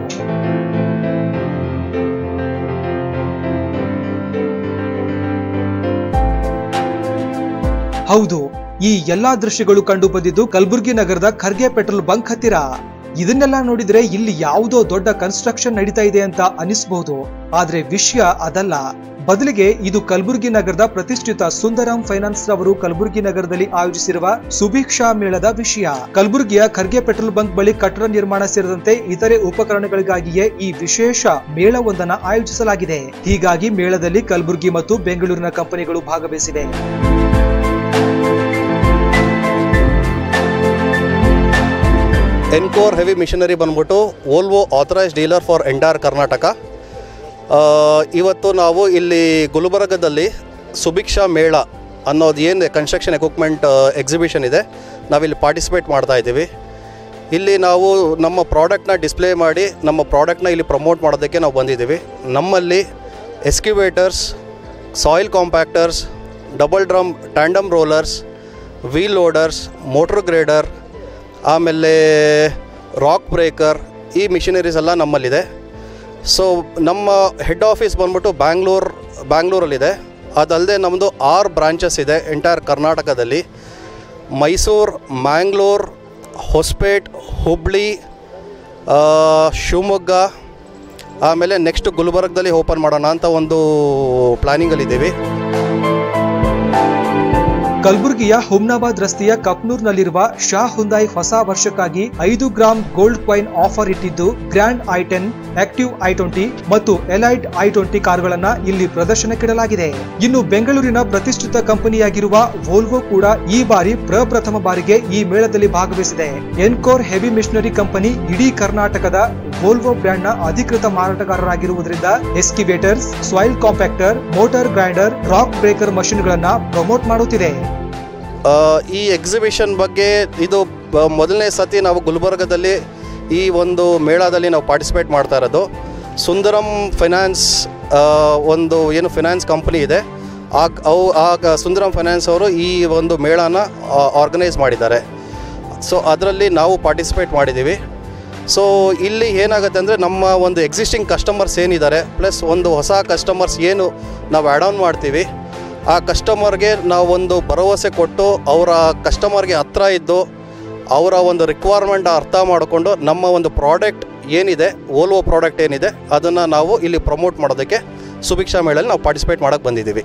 B: ಹೌದು, ಈ ಎಲ್ಲಾ ದೃಶ್ಯಗಳು ಕಂಡು ಬಂದಿದ್ದು ಕಲಬುರಗಿ ನಗರದ ಖರ್ಗೆ ಪೆಟ್ರೋಲ್ ಬಂಕ್ ಹತ್ತಿರ. ಇದನ್ನೆಲ್ಲ ನೋಡಿದ್ರೆ ಇಲ್ಲಿ ಯಾವುದೋ ದೊಡ್ಡ ಕನ್ಸ್ಟ್ರಕ್ಷನ್ ನಡೀತಾ ಇದೆ ಅಂತ ಅನಿಸಬಹುದು. ಆದ್ರೆ ವಿಷಯ ಅದಲ್ಲ. ಬದಲಿಗೆ ಇದು ಕಲಬುರಗಿ ನಗರದ ಪ್ರತಿಷ್ಠಿತ ಸುಂದರಂ ಫೈನಾನ್ಸ್ ರವರು ಕಲಬುರಗಿ ನಗರದಲ್ಲಿ ಆಯೋಜಿಸಿರುವ ಸುಭಿಕ್ಷಾ ಮೇಳದ ವಿಷಯ. ಕಲಬುರಗಿಯ ಖರ್ಗೆ ಪೆಟ್ರೋಲ್ ಬಂಕ್ ಬಳಿ ಕಟ್ಟಡ ನಿರ್ಮಾಣ ಸೇರಿದಂತೆ ಇತರೆ ಉಪಕರಣಗಳಿಗಾಗಿಯೇ ಈ ವಿಶೇಷ ಮೇಳವೊಂದನ್ನು ಆಯೋಜಿಸಲಾಗಿದೆ. ಹೀಗಾಗಿ ಮೇಳದಲ್ಲಿ ಕಲಬುರಗಿ ಮತ್ತು ಬೆಂಗಳೂರಿನ ಕಂಪನಿಗಳು ಭಾಗವಹಿಸಿವೆ.
N: ಎನ್ಕೋರ್ ಹೆವಿ ಮಿಷನರಿ ಬಂದ್ಬಿಟ್ಟು Volvo authorised dealer for entire Karnataka. ಇವತ್ತು ನಾವು ಇಲ್ಲಿ ಗುಲ್ಬರ್ಗದಲ್ಲಿ ಸುಭಿಕ್ಷಾ ಮೇಳ ಅನ್ನೋದು ಏನು ಕನ್ಸ್ಟ್ರಕ್ಷನ್ ಎಕ್ವಿಪ್ಮೆಂಟ್ ಎಕ್ಸಿಬಿಷನ್ ಇದೆ, ನಾವಿಲ್ಲಿ ಪಾರ್ಟಿಸಿಪೇಟ್ ಮಾಡ್ತಾ ಇದ್ದೀವಿ. ಇಲ್ಲಿ ನಾವು ನಮ್ಮ ಪ್ರಾಡಕ್ಟ್ನ ಡಿಸ್ಪ್ಲೇ ಮಾಡಿ ನಮ್ಮ ಪ್ರಾಡಕ್ಟ್ನ ಇಲ್ಲಿ ಪ್ರಮೋಟ್ ಮಾಡೋದಕ್ಕೆ ನಾವು ಬಂದಿದ್ದೀವಿ. ನಮ್ಮಲ್ಲಿ excavators, soil compactors, double drum tandem rollers, wheel loaders, motor grader, ಆಮೇಲೆ ರಾಕ್ ಬ್ರೇಕರ್, ಈ ಮಿಷನರೀಸ್ ಎಲ್ಲ ನಮ್ಮಲ್ಲಿದೆ. ಸೊ ನಮ್ಮ ಹೆಡ್ ಆಫೀಸ್ ಬಂದ್ಬಿಟ್ಟು ಬ್ಯಾಂಗ್ಳೂರಲ್ಲಿದೆ. ಅದಲ್ಲದೆ ನಮ್ಮದು 6 ಬ್ರಾಂಚಸ್ ಇದೆ ಎಂಟೈರ್ ಕರ್ನಾಟಕದಲ್ಲಿ. ಮೈಸೂರು, ಮ್ಯಾಂಗ್ಳೂರ್, ಹೊಸಪೇಟ್, ಹುಬ್ಳಿ, ಶಿವಮೊಗ್ಗ, ಆಮೇಲೆ ನೆಕ್ಸ್ಟ್ ಗುಲ್ಬರ್ಗದಲ್ಲಿ ಓಪನ್ ಮಾಡೋಣ ಅಂತ ಒಂದು ಪ್ಲಾನಿಂಗಲ್ಲಿದ್ದೀವಿ.
B: ಕಲಬುರಗಿಯ ಹುಮ್ನಾಬಾದ್ ರಸ್ತೆಯ ಕಪ್ನೂರ್ನಲ್ಲಿರುವ ಶಾ ಹುಂದಾಯ್ ಹೊಸ ವರ್ಷಕ್ಕಾಗಿ 5 ಗ್ರಾಂ ಗೋಲ್ಡ್ ಕಾಯಿನ್ ಆಫರ್ ಇಟ್ಟಿದ್ದು ಗ್ರ್ಯಾಂಡ್ i10, ಆಕ್ಟಿವ್ i20 ಮತ್ತು ಎಲೈಟ್ i20 ಕಾರುಗಳನ್ನ ಇಲ್ಲಿ ಪ್ರದರ್ಶನಕ್ಕಿಡಲಾಗಿದೆ. ಇನ್ನು ಬೆಂಗಳೂರಿನ ಪ್ರತಿಷ್ಠಿತ ಕಂಪನಿಯಾಗಿರುವ ವೋಲ್ವೋ ಕೂಡ ಈ ಬಾರಿ ಪ್ರಪ್ರಥಮ ಬಾರಿಗೆ ಈ ಮೇಳದಲ್ಲಿ ಭಾಗವಹಿಸಿದೆ. ಎನ್ಕೋರ್ ಹೆವಿ ಮಿಷನರಿ ಕಂಪನಿ ಇಡೀ ಕರ್ನಾಟಕದ ವೋಲ್ವೋ ಬ್ರ್ಯಾಂಡ್ ನ ಅಧಿಕೃತ ಮಾರಾಟಗಾರರಾಗಿರುವುದರಿಂದ excavators, soil compactor, motor grinder, rock breaker ಮಷಿನ್ಗಳನ್ನ ಪ್ರಮೋಟ್ ಮಾಡುತ್ತಿದೆ.
N: ಈ ಎಕ್ಸಿಬಿಷನ್ ಬಗ್ಗೆ ಇದು ಮೊದಲನೇ ಸತಿ ನಾವು ಗುಲ್ಬರ್ಗದಲ್ಲಿ ಈ ಒಂದು ಮೇಳದಲ್ಲಿ ನಾವು ಪಾರ್ಟಿಸಿಪೇಟ್ ಮಾಡ್ತಾ ಇರೋದು. ಸುಂದರಂ ಫೈನಾನ್ಸ್ ಒಂದು ಏನು ಫೈನಾನ್ಸ್ ಕಂಪನಿ ಇದೆ, ಆಗ ಸುಂದರಂ ಫೈನಾನ್ಸ್ ಅವರು ಈ ಒಂದು ಮೇಳನ ಆರ್ಗನೈಸ್ ಮಾಡಿದ್ದಾರೆ. ಸೊ ಅದರಲ್ಲಿ ನಾವು ಪಾರ್ಟಿಸಿಪೇಟ್ ಮಾಡಿದ್ದೀವಿ. ಸೊ ಇಲ್ಲಿ ಏನಾಗುತ್ತೆ ಅಂದರೆ ನಮ್ಮ ಒಂದು ಎಕ್ಸಿಸ್ಟಿಂಗ್ ಕಸ್ಟಮರ್ಸ್ ಏನಿದ್ದಾರೆ ಪ್ಲಸ್ ಒಂದು ಹೊಸ ಕಸ್ಟಮರ್ಸ್ ಏನು ನಾವು ಆ್ಯಡ್ ಆನ್ ಮಾಡ್ತೀವಿ, ಆ ಕಸ್ಟಮರ್ಗೆ ನಾವೊಂದು ಭರವಸೆ ಕೊಟ್ಟು ಅವರ ಕಸ್ಟಮರ್ಗೆ ಹತ್ರ ಇದ್ದು ಅವರ ಒಂದು ರಿಕ್ವೈರ್ಮೆಂಟ್ ಅರ್ಥ ಮಾಡಿಕೊಂಡು ನಮ್ಮ ಒಂದು ಪ್ರಾಡಕ್ಟ್ ಏನಿದೆ, ವೋಲ್ವೋ ಪ್ರಾಡಕ್ಟ್ ಏನಿದೆ, ಅದನ್ನು ನಾವು ಇಲ್ಲಿ ಪ್ರಮೋಟ್ ಮಾಡೋದಕ್ಕೆ ಸುಭಿಕ್ಷಾ ಮೇಳಲ್ಲಿ ನಾವು ಪಾರ್ಟಿಸಿಪೇಟ್ ಮಾಡೋಕ್ಕೆ ಬಂದಿದ್ದೀವಿ.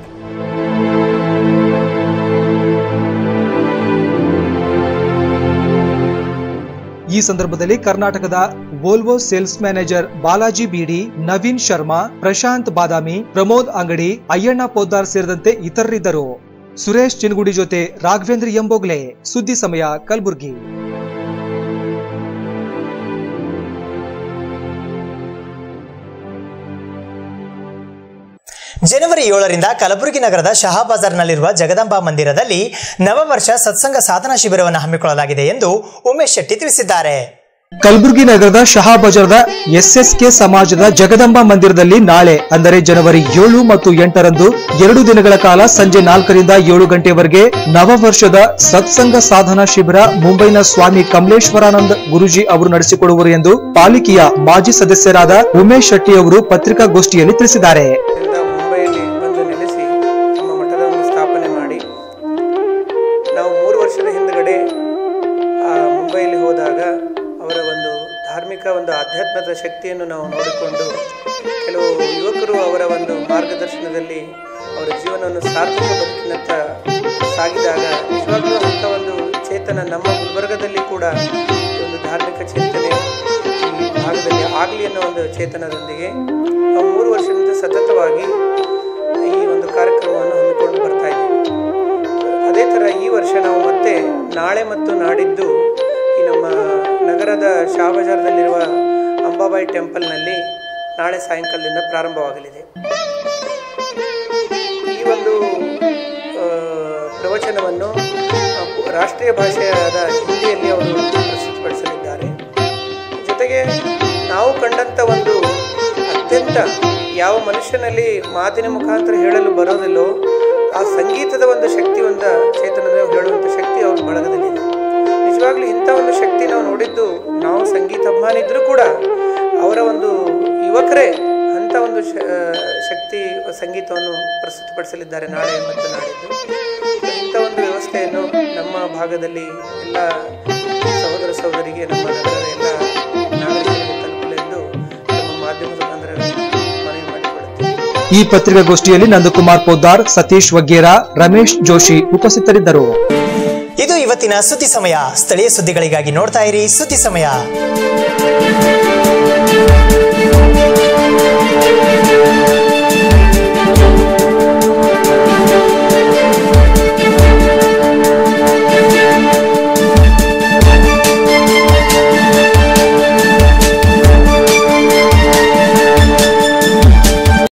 B: ಈ ಸಂದರ್ಭದಲ್ಲಿ ಕರ್ನಾಟಕದ ವೋಲ್ವೋ ಸೇಲ್ಸ್ ಮ್ಯಾನೇಜರ್ ಬಾಲಾಜಿ ಬಿಡಿ, ನವೀನ್ ಶರ್ಮಾ, ಪ್ರಶಾಂತ್ ಬಾದಾಮಿ, ಪ್ರಮೋದ್ ಅಂಗಡಿ, ಅಯ್ಯಣ್ಣ ಪೋದ್ದಾರ್ ಸೇರಿದಂತೆ ಇತರರಿದ್ದರು. ಸುರೇಶ್ ಚಿನ್ಗುಡಿ ಜೊತೆ ರಾಘವೇಂದ್ರ ಎಂಬೋಗ್ಲೆ, ಸುದ್ದಿ ಸಮಯ, ಕಲಬುರಗಿ.
A: ಜನವರಿ 7ರಿಂದ ಕಲಬುರಗಿ ನಗರದ ಶಹಾಬಾಜಾರ್ನಲ್ಲಿರುವ ಜಗದಂಬಾ ಮಂದಿರದಲ್ಲಿ ನವವರ್ಷ ಸತ್ಸಂಗ ಸಾಧನಾ ಶಿಬಿರವನ್ನು ಹಮ್ಮಿಕೊಳ್ಳಲಾಗಿದೆ ಎಂದು ಉಮೇಶ್ ಶೆಟ್ಟಿ ತಿಳಿಸಿದ್ದಾರೆ.
B: ಕಲಬುರಗಿ ನಗರದ ಶಹಾಬಾಜಾರದ ಎಸ್ಎಸ್ಕೆ ಸಮಾಜದ ಜಗದಂಬಾ ಮಂದಿರದಲ್ಲಿ ನಾಳೆ ಅಂದರೆ ಜನವರಿ 7 ಮತ್ತು 8ರಂದು 2 ದಿನಗಳ ಕಾಲ ಸಂಜೆ 4ರಿಂದ 7 ಗಂಟೆವರೆಗೆ ನವವರ್ಷದ ಸತ್ಸಂಗ ಸಾಧನಾ ಶಿಬಿರ ಮುಂಬೈನ ಸ್ವಾಮಿ ಕಮಲೇಶ್ವರಾನಂದ್ ಗುರುಜಿ ಅವರು ನಡೆಸಿಕೊಡುವರು ಎಂದು ಪಾಲಿಕೆಯ ಮಾಜಿ ಸದಸ್ಯರಾದ ಉಮೇಶ್ ಶೆಟ್ಟಿ ಅವರು ಪತ್ರಿಕಾಗೋಷ್ಠಿಯಲ್ಲಿ ತಿಳಿಸಿದ್ದಾರೆ.
O: ಮುಂಬೈಯಲ್ಲಿ ಬಂದು ನೆಲೆಸಿ ನಮ್ಮ ಮಠದ ಒಂದು ಸ್ಥಾಪನೆ ಮಾಡಿ ನಾವು 3 ವರ್ಷದ ಹಿಂದಗಡೆ ಮುಂಬೈಯಲ್ಲಿ ಹೋದಾಗ ಅವರ ಒಂದು ಧಾರ್ಮಿಕ ಒಂದು ಆಧ್ಯಾತ್ಮದ ಶಕ್ತಿಯನ್ನು ನಾವು ನೋಡಿಕೊಂಡು ಕೆಲವು ಯುವಕರು ಅವರ ಒಂದು ಮಾರ್ಗದರ್ಶನದಲ್ಲಿ ಅವರ ಜೀವನವನ್ನು ಸಾರ್ಥಕ ಬದುಕಿನತ್ತ ಸಾಗಿದಾಗ ನಿಜವಾಗ್ಲೂ ಅಂಥ ಒಂದು ಚೇತನ ನಮ್ಮ ಗುಲ್ಬರ್ಗದಲ್ಲಿ ಕೂಡ ಒಂದು ಧಾರ್ಮಿಕ ಚಿಂತನೆ ಈ ಭಾಗದಲ್ಲಿ ಆಗಲಿ ಅನ್ನೋ ಒಂದು ಚೇತನದೊಂದಿಗೆ ನಾವು 3 ವರ್ಷದಿಂದ ಸತತವಾಗಿ ಈ ಒಂದು ಕಾರ್ಯಕ್ರಮವನ್ನು ಹಮ್ಮಿಕೊಂಡು ಬರ್ತಾ ಇದ್ದೀವಿ. ಅದೇ ಥರ ಈ ವರ್ಷ ನಾವು ಮತ್ತೆ ನಾಳೆ ಮತ್ತು ನಾಡಿದ್ದು ಈ ನಮ್ಮ ನಗರದ ಶಹಾಬಾಜಾರ್ದಲ್ಲಿರುವ ಅಂಬಾಬಾಯಿ ಟೆಂಪಲ್ನಲ್ಲಿ ನಾಳೆ ಸಾಯಂಕಾಲದಿಂದ ಪ್ರಾರಂಭವಾಗಲಿದೆ. ಈ ಒಂದು ಪ್ರವಚನವನ್ನು ರಾಷ್ಟ್ರೀಯ ಭಾಷೆಯಾದ ಹಿಂದಿಯಲ್ಲಿ ಅವರು ಪ್ರಸ್ತುತಪಡಿಸಲಿದ್ದಾರೆ. ಜೊತೆಗೆ ನಾವು ಕಂಡಂಥ ಒಂದು ಅತ್ಯಂತ ಯಾವ ಮನುಷ್ಯನಲ್ಲಿ ಮಾತಿನ ಮುಖಾಂತರ ಹೇಳಲು ಬರೋದಿಲ್ಲೋ ಆ ಸಂಗೀತದ ಒಂದು ಶಕ್ತಿ ಒಂದು ಚೇತನದ ಹೇಳುವಂಥ ಶಕ್ತಿ ಅವ್ರ ಬಳಗದಲ್ಲಿದೆ. ನಿಜವಾಗ್ಲೂ ಇಂಥ ಒಂದು ಶಕ್ತಿ ನಾವು ನೋಡಿದ್ದು, ನಾವು ಸಂಗೀತ ಅಭಿಮಾನಿ ಇದ್ರೂ ಕೂಡ ಅವರ ಒಂದು ಯುವಕರೇ ಅಂಥ ಒಂದು ಶಕ್ತಿ ಸಂಗೀತವನ್ನು ಪ್ರಸ್ತುತಪಡಿಸಲಿದ್ದಾರೆ ನಾಳೆ ಮತ್ತು ನಾಡಿದ್ದು. ಇಂಥ ಒಂದು ವ್ಯವಸ್ಥೆಯನ್ನು ನಮ್ಮ ಭಾಗದಲ್ಲಿ ಎಲ್ಲ ಸಹೋದರ ಸಹೋದರಿಗೆ, ನಮ್ಮ ನಗರದ ಎಲ್ಲ
B: ಈ ಪತ್ರಿಕಾಗೋಷ್ಠಿಯಲ್ಲಿ ನಂದಕುಮಾರ್ ಪೋದ್ದಾರ್, ಸತೀಶ್ ವಗೇರಾ, ರಮೇಶ್ ಜೋಶಿ ಉಪಸ್ಥಿತರಿದ್ದರು.
A: ಇದು ಇವತ್ತಿನ ಸುದ್ದಿ ಸಮಯ. ಸ್ಥಳೀಯ ಸುದ್ದಿಗಳಿಗಾಗಿ ನೋಡ್ತಾ ಇರಿ ಸುದ್ದಿ ಸಮಯ.